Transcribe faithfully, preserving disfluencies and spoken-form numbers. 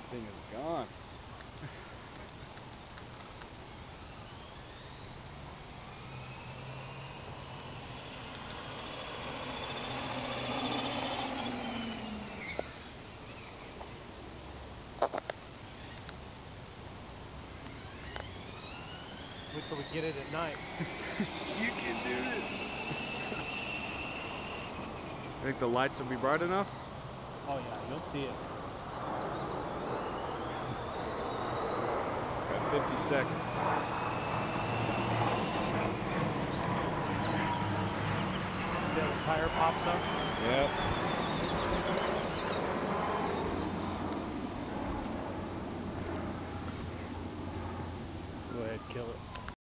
That thing is gone. Wait till we get it at night. You can do this. Think the lights will be bright enough? Oh yeah, you'll see it. Got fifty seconds. See how the tire pops up? Yep. Go ahead, kill it.